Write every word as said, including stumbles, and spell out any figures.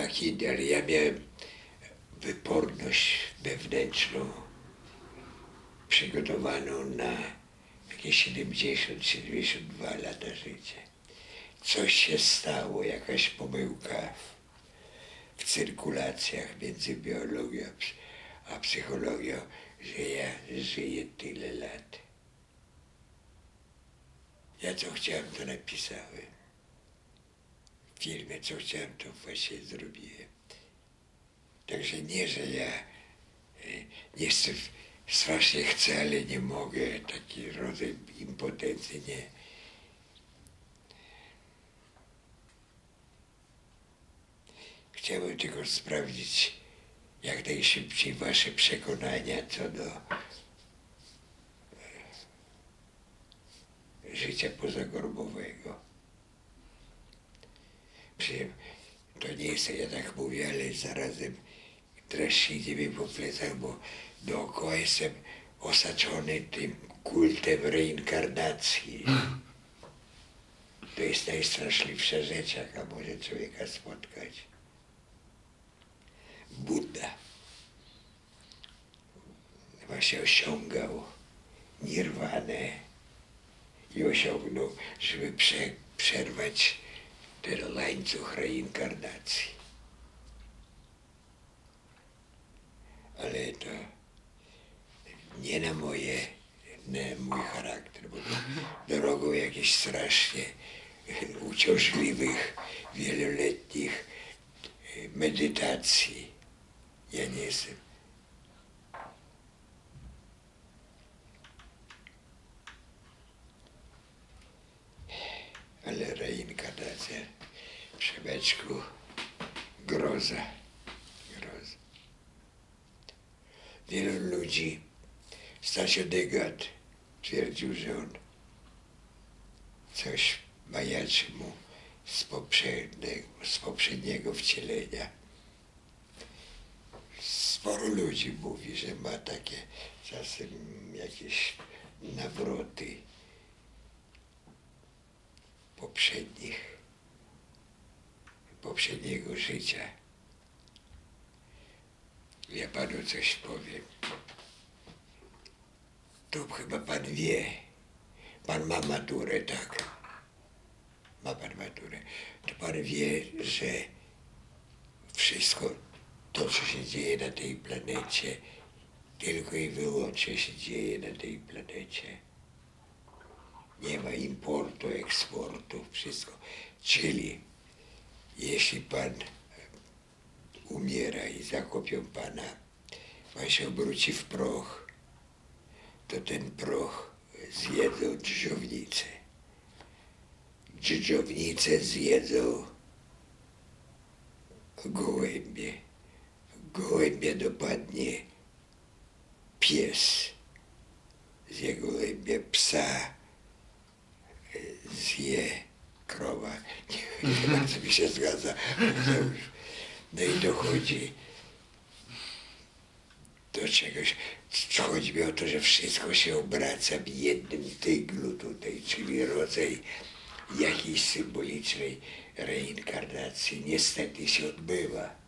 tak, ale ja miałem wyporność wewnętrzną przygotowaną na jakieś siedemdziesiąt siedemdziesiąt dwa lata życia. Coś się stało, jakaś pomyłka w, w cyrkulacjach między biologią a psychologią, że ja żyję tyle lat. Ja co chciałem, to napisałem. W filmie co chciałem, to właśnie zrobiłem. Także nie, że ja nie chcę, strasznie chcę, ale nie mogę, taki rodzaj impotencji, nie. Chciałbym tylko sprawdzić jak najszybciej wasze przekonania co do życia pozagrobowego. To nie jest, ja tak mówię, ale zarazem dreszcz idzie mi po plecach, bo dookoła jestem osaczony tym kultem reinkarnacji. To jest najstraszliwsza rzecz, jaka może człowieka spotkać. Buddha właśnie osiągał nirwanę i osiągnął, żeby prze, przerwać ten łańcuch reinkarnacji. Ale to nie na moje, na mój charakter, bo drogą jakichś strasznie uciążliwych, wieloletnich medytacji. Ja nie jestem. Ale reinkarnacja, Przemeczku, groza, groza. Wielu ludzi, Stasio Degat twierdził, że on coś majaczy mu z poprzedniego, z poprzedniego wcielenia. Sporo ludzi mówi, że ma takie czasem jakieś nawroty poprzednich, poprzedniego życia. Ja panu coś powiem. To chyba pan wie. Pan ma maturę, tak? Ma pan maturę. To pan wie, że wszystko to, co się dzieje na tej planecie, tylko i wyłącznie się dzieje na tej planecie. Nie ma importu, eksportu, wszystko. Czyli jeśli pan umiera i zakopią pana, pan się obróci w proch, to ten proch zjedzą dżdżownice. Dżdżownice zjedzą gołębie. Gołębia dopadnie pies. Zje gołębia, psa zje krowa. Nie, nie bardzo mi się zgadza. No i dochodzi do czegoś. Chodzi mi o to, że wszystko się obraca w jednym tyglu tutaj, czyli rodzaj jakiejś symbolicznej reinkarnacji niestety się odbywa.